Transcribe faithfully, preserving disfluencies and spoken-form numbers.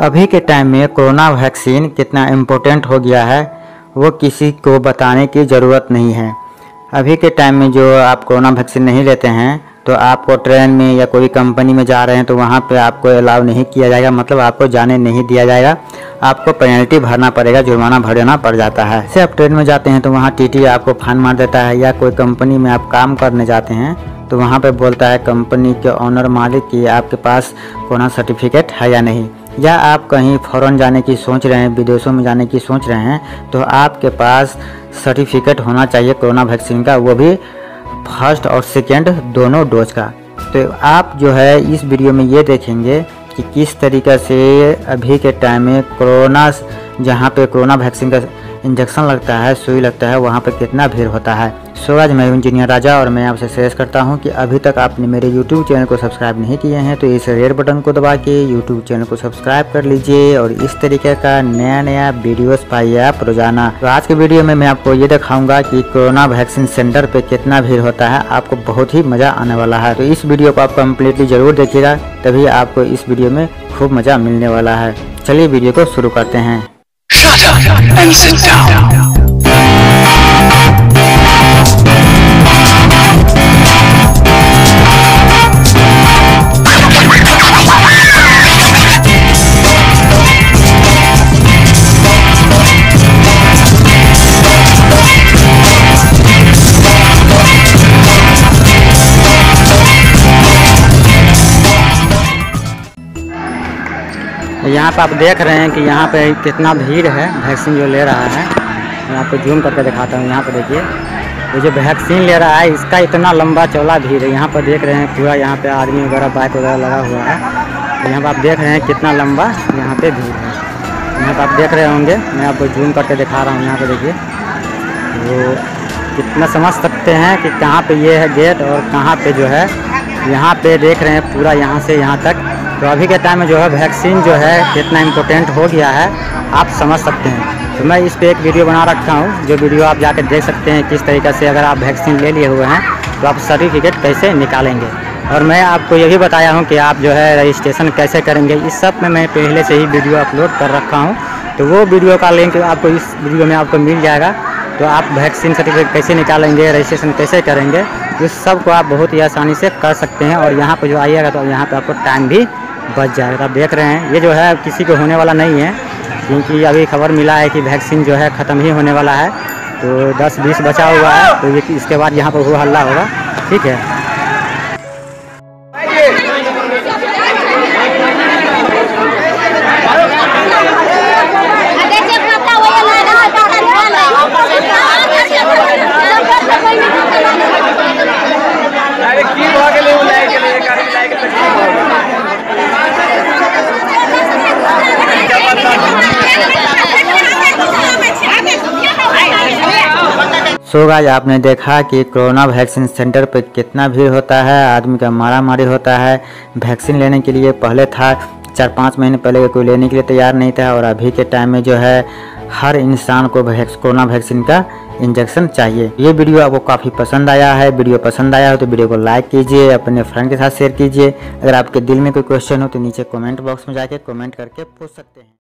अभी के टाइम में कोरोना वैक्सीन कितना इम्पोर्टेंट हो गया है वो किसी को बताने की ज़रूरत नहीं है। अभी के टाइम में जो आप कोरोना वैक्सीन नहीं लेते हैं तो आपको ट्रेन में या कोई कंपनी में जा रहे हैं तो वहाँ पे आपको अलाउ नहीं किया जाएगा, मतलब आपको जाने नहीं दिया जाएगा। आपको पेनल्टी भरना पड़ेगा, जुर्माना भरना पड़ जाता है। जैसे आप ट्रेन में जाते हैं तो वहाँ टीटी आपको फाइन मार देता है, या कोई कंपनी में आप काम करने जाते हैं तो वहाँ पे बोलता है कंपनी के ऑनर मालिक कि आपके पास कोरोना सर्टिफिकेट है या नहीं। या आप कहीं फॉरेन जाने की सोच रहे हैं, विदेशों में जाने की सोच रहे हैं तो आपके पास सर्टिफिकेट होना चाहिए कोरोना वैक्सीन का, वो भी फर्स्ट और सेकेंड दोनों डोज का। तो आप जो है इस वीडियो में ये देखेंगे कि किस तरीक़े से अभी के टाइम में कोरोना, जहाँ पे कोरोना वैक्सीन का इंजेक्शन लगता है, सुई लगता है, वहाँ पे कितना भीड़ होता है। सो आज मैं इंजीनियर राजा और मैं आपसे सजेस्ट करता हूँ कि अभी तक आपने मेरे यूट्यूब चैनल को सब्सक्राइब नहीं किए हैं तो इस रेड बटन को दबा के यूट्यूब चैनल को सब्सक्राइब कर लीजिए और इस तरीके का नया नया वीडियोस पाइए आप रोजाना। तो आज के वीडियो में मैं आपको ये दिखाऊंगा कि कोरोना वैक्सीन सेंटर पे कितना भीड़ होता है। आपको बहुत ही मज़ा आने वाला है, तो इस वीडियो को आप कम्प्लीटली ज़रूर देखिएगा, तभी आपको इस वीडियो में खूब मज़ा मिलने वाला है। चलिए वीडियो को शुरू करते हैं। Shut up and sit down. यहाँ पे आप देख रहे हैं कि यहाँ पे कितना भीड़ है वैक्सीन जो ले रहा है। मैं आपको जूम करके दिखाता हूँ। यहाँ पे देखिए ये जो वैक्सीन ले रहा है इसका इतना लंबा चौड़ा भीड़ है। यहाँ पर देख रहे हैं पूरा, यहाँ पे आदमी वगैरह बाइक वगैरह लगा हुआ है। तो यहाँ पर आप देख रहे हैं कितना लंबा यहाँ पे भीड़ है। यहाँ पर आप देख रहे होंगे, मैं आपको जूम करके दिखा रहा हूँ। यहाँ पर देखिए वो कितना समझ सकते हैं कि कहाँ पे ये है गेट और कहाँ पे जो है, यहाँ पे देख रहे हैं पूरा यहाँ से यहाँ तक। तो अभी के टाइम में जो है वैक्सीन जो है कितना इम्पोर्टेंट हो गया है आप समझ सकते हैं। तो मैं इस पे एक वीडियो बना रखा हूँ, जो वीडियो आप जाकर देख सकते हैं किस तरीक़े से अगर आप वैक्सीन ले लिए हुए हैं तो आप सर्टिफिकेट कैसे निकालेंगे। और मैं आपको ये भी बताया हूँ कि आप जो है रजिस्ट्रेशन कैसे करेंगे। इस सब में मैं पहले से ही वीडियो अपलोड कर रखा हूँ, तो वो वीडियो का लिंक आपको इस वीडियो में आपको मिल जाएगा। तो आप वैक्सीन सर्टिफिकेट कैसे निकालेंगे, रजिस्ट्रेशन कैसे करेंगे, इस सब को आप बहुत ही आसानी से कर सकते हैं। और यहाँ पर जो आइएगा तो यहाँ पर आपको टाइम भी बच जाएगा। आप देख रहे हैं ये जो है किसी को होने वाला नहीं है, क्योंकि अभी खबर मिला है कि वैक्सीन जो है ख़त्म ही होने वाला है। तो दस बीस बचा हुआ है, तो ये इसके बाद यहाँ पर वो हल्ला होगा। ठीक है, सो गाइस आपने देखा कि कोरोना वैक्सीन सेंटर पे कितना भीड़ होता है, आदमी का मारा मारी होता है वैक्सीन लेने के लिए। पहले था चार पाँच महीने पहले कोई लेने के लिए तैयार नहीं था, और अभी के टाइम में जो है हर इंसान को कोरोना वैक्सीन का इंजेक्शन चाहिए। ये वीडियो आपको काफ़ी पसंद आया है, वीडियो पसंद आया हो तो वीडियो को लाइक कीजिए, अपने फ्रेंड के साथ शेयर कीजिए। अगर आपके दिल में कोई क्वेश्चन हो तो नीचे कमेंट बॉक्स में जाके कमेंट करके पूछ सकते हैं।